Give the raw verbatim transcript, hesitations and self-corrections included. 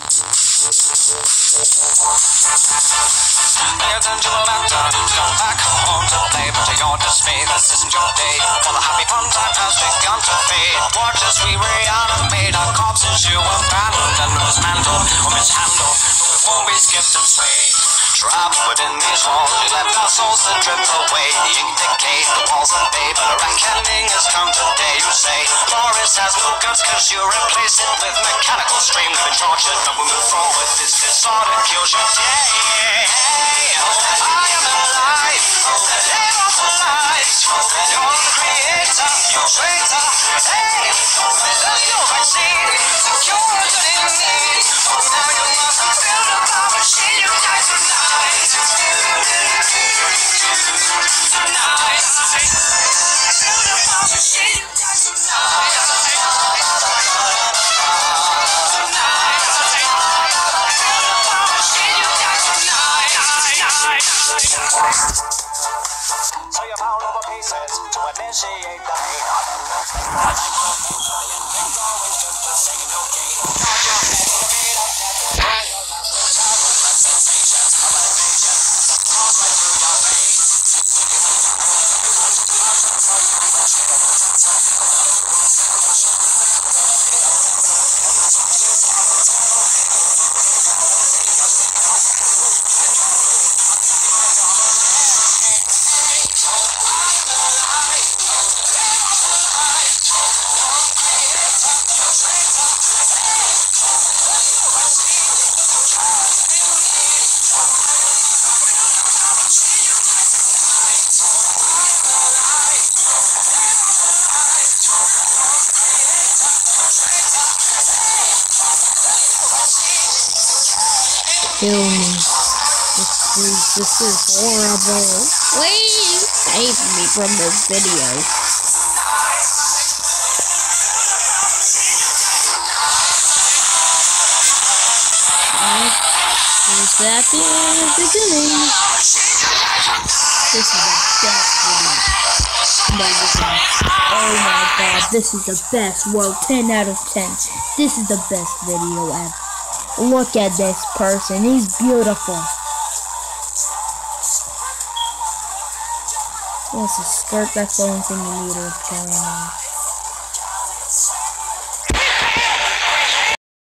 Pay attention to a laptop, come back home to play, but to your dismay, this isn't your day. For the happy fun time has begun to fade. Watch as we reanimate our corpses you abandoned, dismantled or mishandled, but we won't be skipped and swayed. Trapped within these walls, you left our souls to drift away. The ink decayed, the walls unbathed, but a reckoning has come today. You say, Boris has no guts cause you replace it with mechanical stream. We've been tortured, but we move forward. This disorder kills your day. I am alive, live off the light. You're the creator, you traitor. Hey, this is your vaccine, the cure that you need. Now you must build a bomb machine, you die tonight. Tonight, build a bomb machine, you die tonight. So you pound over pieces to initiate the hate. Kill me. This is, this is horrible. Please save me from this video. Alright, is that the beginning? This is the best video. Oh my god, this is the best. Well, ten out of ten. This is the best video ever. Look at this person, he's beautiful. Yes, a skirt, that's the only thing you need to carry on.